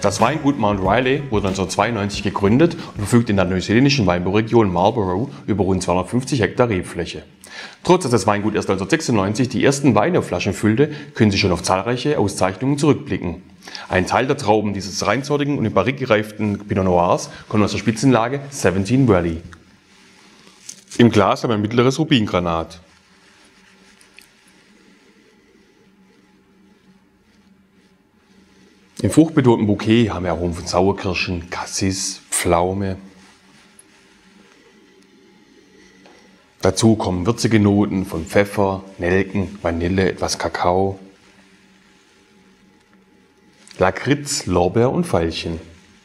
Das Weingut Mount Riley wurde 1992 gegründet und verfügt in der neuseeländischen Weinbauregion Marlborough über rund 250 Hektar Rebfläche. Trotz dass das Weingut erst 1996 die ersten Weine auf Flaschen füllte, können sie schon auf zahlreiche Auszeichnungen zurückblicken. Ein Teil der Trauben dieses reinsortigen und in Barrique gereiften Pinot Noirs kommt aus der Spitzenlage 17 Valley. Im Glas haben wir ein mittleres Rubingranat. Im fruchtbetonten Bouquet haben wir Aromen von Sauerkirschen, Cassis, Pflaume. Dazu kommen würzige Noten von Pfeffer, Nelken, Vanille, etwas Kakao, Lakritz, Lorbeer und Veilchen.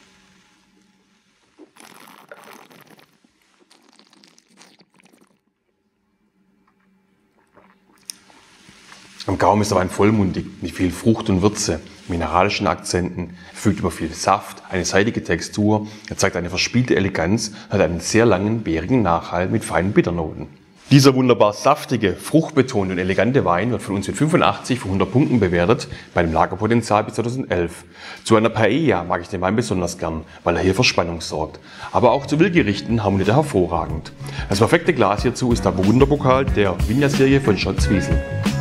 Am Gaumen ist der Wein vollmundig, mit viel Frucht und Würze, mineralischen Akzenten, verfügt über viel Saft, eine seidige Textur, er zeigt eine verspielte Eleganz und hat einen sehr langen, beerigen Nachhalt mit feinen Bitternoten. Dieser wunderbar saftige, fruchtbetonte und elegante Wein wird von uns mit 85 von 100 Punkten bewertet, bei einem Lagerpotenzial bis 2011. Zu einer Paella mag ich den Wein besonders gern, weil er hier für Spannung sorgt. Aber auch zu Wildgerichten harmoniert er hervorragend. Das perfekte Glas hierzu ist der Burgunderpokal der Vigna-Serie von Schott Zwiesel.